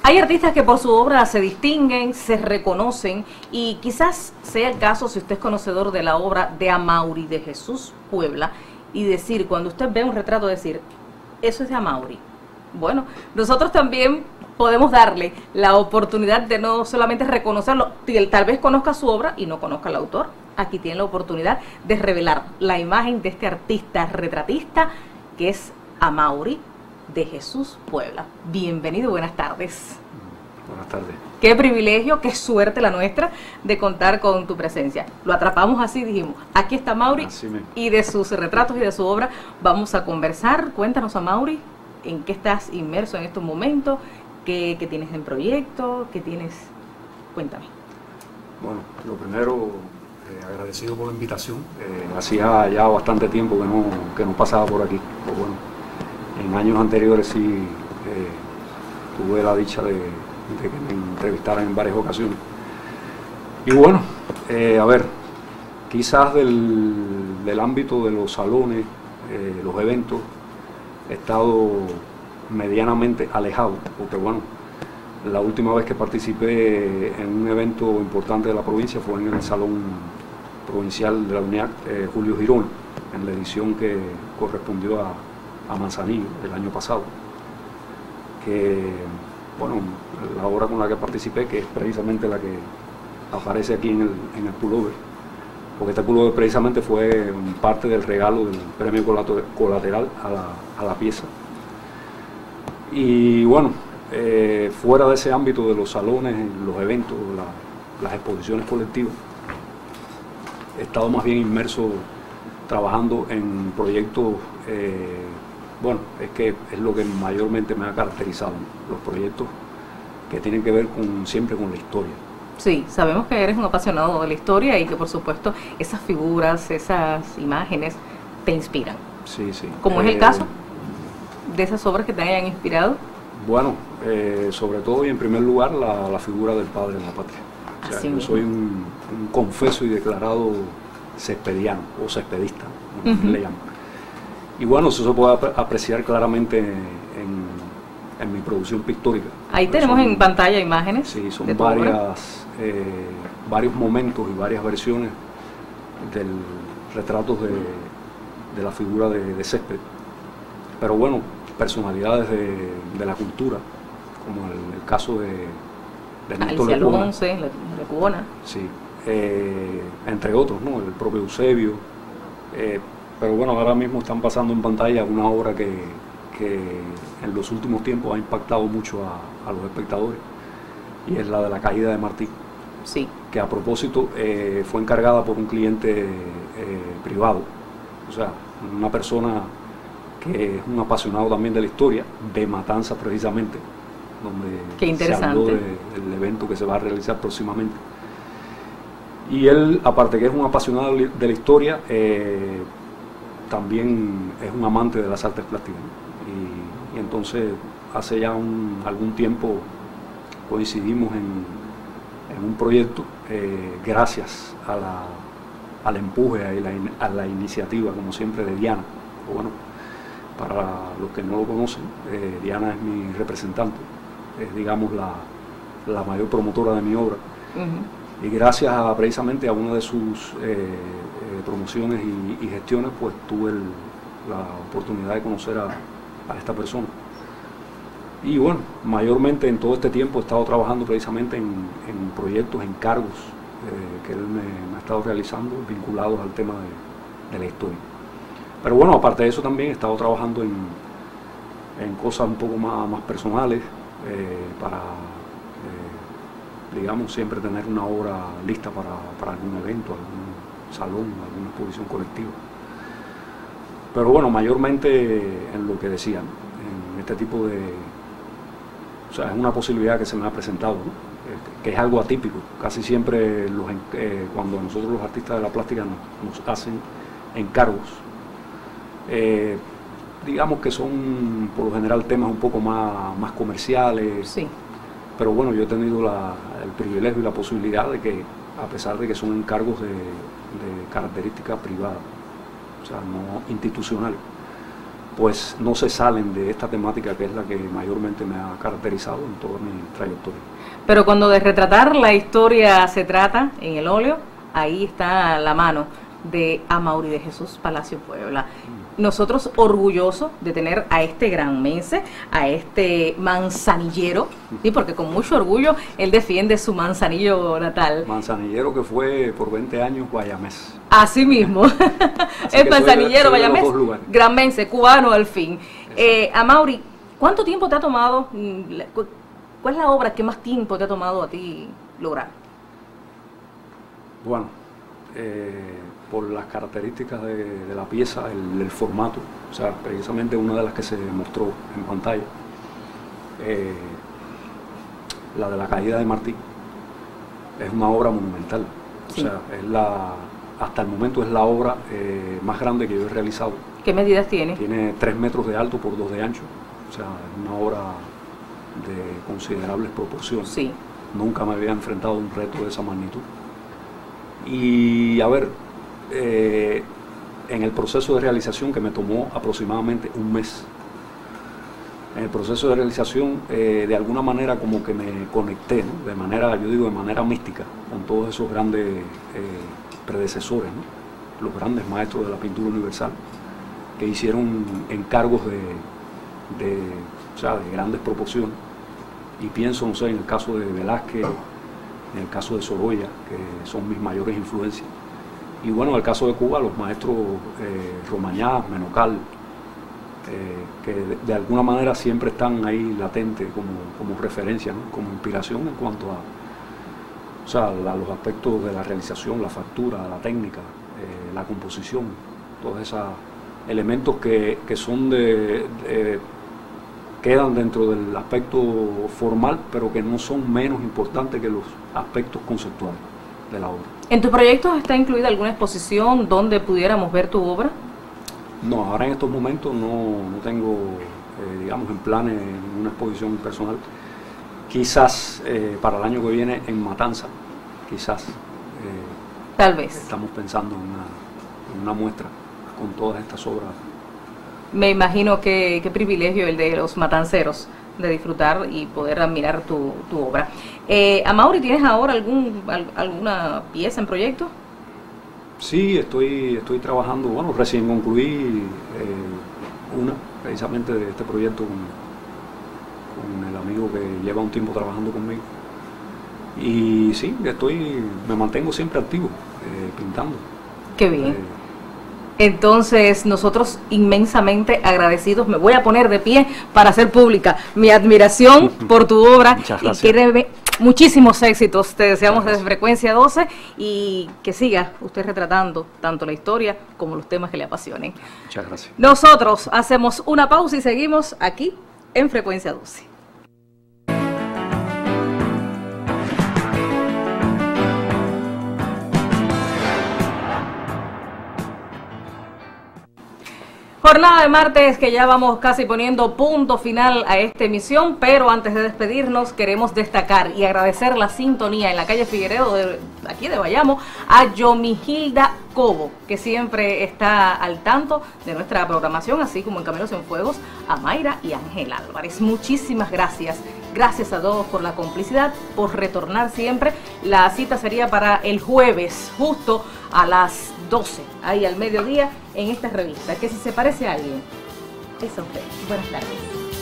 Hay artistas que por su obra se distinguen, se reconocen y quizás sea el caso si usted es conocedor de la obra de Amaury de Jesús Puebla y decir, cuando usted ve un retrato, decir, eso es de Amaury. Bueno, nosotros también podemos darle la oportunidad de no solamente reconocerlo, tal vez conozca su obra y no conozca al autor. Aquí tiene la oportunidad de revelar la imagen de este artista retratista que es Amaury de Jesús Puebla. Bienvenido, buenas tardes. Buenas tardes. Qué privilegio, qué suerte la nuestra de contar con tu presencia. Lo atrapamos así, dijimos, aquí está Amaury y de sus retratos y de su obra vamos a conversar. Cuéntanos, Amaury, en qué estás inmerso en estos momentos, qué tienes en proyecto, qué tienes, cuéntame. Bueno, lo primero, agradecido por la invitación. Hacía ya bastante tiempo que no pasaba por aquí. Pero bueno, en años anteriores sí tuve la dicha de que me entrevistaran en varias ocasiones. Y bueno, a ver, quizás del ámbito de los salones, los eventos, he estado medianamente alejado, porque bueno, la última vez que participé en un evento importante de la provincia fue en el Salón Provincial de la UNIAC Julio Girona, en la edición que correspondió a Manzanillo el año pasado, que bueno, la obra con la que participé, que es precisamente la que aparece aquí en el pullover, porque este pullover precisamente fue parte del regalo del premio colateral a la pieza. Y bueno, fuera de ese ámbito de los salones, los eventos, las exposiciones colectivas, he estado más bien inmerso trabajando en proyectos, bueno, es que es lo que mayormente me ha caracterizado, los proyectos que tienen que ver siempre con la historia. Sí, sabemos que eres un apasionado de la historia y que por supuesto esas figuras, esas imágenes te inspiran. Sí, sí. ¿Cómo es el caso de esas obras que te hayan inspirado? Bueno, sobre todo y en primer lugar la figura del padre de la patria. O sea, yo soy un confeso y declarado cespediano o cespedista, como le llaman. Y bueno, eso se puede apreciar claramente en mi producción pictórica. Ahí tenemos en pantalla imágenes. Sí, son varios momentos y varias versiones del retratos de la figura de Césped. Pero bueno, personalidades de la cultura, como el caso de Néstor Lecubona. Lecubona. Sí, entre otros, ¿no? El propio Eusebio. Pero bueno, ahora mismo están pasando en pantalla una obra que en los últimos tiempos ha impactado mucho a los espectadores, y es la de la caída de Martí. Sí. Que a propósito fue encargada por un cliente privado, o sea, una persona que es un apasionado también de la historia, de Matanzas precisamente, donde se habló del evento que se va a realizar próximamente. Y él, aparte que es un apasionado de la historia, también es un amante de las artes plásticas, ¿no? Y entonces hace ya algún tiempo coincidimos en un proyecto gracias al empuje, a la iniciativa, como siempre, de Diana. Bueno, para los que no lo conocen, Diana es mi representante, es, digamos, la mayor promotora de mi obra. Y gracias precisamente a una de sus promociones y gestiones, pues tuve la oportunidad de conocer a esta persona. Y bueno, mayormente en todo este tiempo he estado trabajando precisamente en proyectos, encargos que él me ha estado realizando vinculados al tema de la historia. Pero bueno, aparte de eso también he estado trabajando en cosas un poco más personales para, digamos, siempre tener una obra lista para algún evento, algún salón, alguna exposición colectiva. Pero bueno, mayormente en lo que decían, en este tipo de... O sea, es una posibilidad que se me ha presentado, ¿no? Que es algo atípico. Casi siempre cuando nosotros los artistas de la plástica nos hacen encargos, digamos que son por lo general temas un poco más comerciales. Sí. Pero bueno, yo he tenido el privilegio y la posibilidad de que, a pesar de que son encargos de característica privada, o sea, no institucional, pues no se salen de esta temática que es la que mayormente me ha caracterizado en toda mi trayectoria. Pero cuando de retratar la historia se trata en el óleo, ahí está la mano de Amaury de Jesús Palacio Puebla. Nosotros orgullosos de tener a este granmense, a este manzanillero, ¿sí? Porque con mucho orgullo él defiende su manzanillo natal. Manzanillero que fue por 20 años guayamés. Así mismo, el manzanillero guayamés, granmense, cubano al fin. Amaury, ¿cuánto tiempo te ha tomado, cuál es la obra que más tiempo te ha tomado a ti lograr? Bueno, por las características de la pieza, el formato, o sea, precisamente una de las que se mostró en pantalla, la de la caída de Martí, es una obra monumental. Sí. O sea, hasta el momento es la obra más grande que yo he realizado. ¿Qué medidas tiene? Tiene 3 metros de alto por 2 de ancho, o sea, es una obra de considerables proporciones. Sí. Nunca me había enfrentado a un reto de esa magnitud. Y a ver, en el proceso de realización, que me tomó aproximadamente un mes, en el proceso de realización de alguna manera como que me conecté, ¿no? De manera, yo digo de manera mística, con todos esos grandes predecesores, ¿no? Los grandes maestros de la pintura universal, que hicieron encargos de grandes proporciones. Y pienso, no sé, en el caso de Velázquez, en el caso de Sorolla, que son mis mayores influencias. Y bueno, en el caso de Cuba, los maestros Romañá, Menocal, que de alguna manera siempre están ahí latentes como referencia, ¿no? Como inspiración en cuanto a los aspectos de la realización, la factura, la técnica, la composición, todos esos elementos que son quedan dentro del aspecto formal, pero que no son menos importantes que los aspectos conceptuales de la obra. ¿En tus proyectos está incluida alguna exposición donde pudiéramos ver tu obra? No, ahora en estos momentos no tengo, digamos, en planes una exposición personal. Quizás para el año que viene en Matanza, quizás. Tal vez. Estamos pensando en una muestra con todas estas obras. Me imagino que qué privilegio el de los matanceros de disfrutar y poder admirar tu obra. Amaury, ¿tienes ahora alguna pieza en proyecto? Sí, estoy trabajando, bueno, recién concluí precisamente de este proyecto con el amigo que lleva un tiempo trabajando conmigo. Y sí, me mantengo siempre activo, pintando. Qué bien. Entonces, nosotros inmensamente agradecidos. Me voy a poner de pie para hacer pública mi admiración por tu obra. Muchas gracias. Y créeme, muchísimos éxitos. Te deseamos desde Frecuencia 12 y que siga usted retratando tanto la historia como los temas que le apasionen. Muchas gracias. Nosotros hacemos una pausa y seguimos aquí en Frecuencia 12. Jornada de martes que ya vamos casi poniendo punto final a esta emisión, pero antes de despedirnos queremos destacar y agradecer la sintonía en la calle Figueredo aquí de Bayamo a Yomigilda Cobo, que siempre está al tanto de nuestra programación, así como en Caminos en Fuegos, a Mayra y Ángel Álvarez. Muchísimas gracias. Gracias a todos por la complicidad, por retornar siempre. La cita sería para el jueves, justo a las 12, ahí al mediodía, en esta revista, que si se parece a alguien, es a usted. Buenas tardes.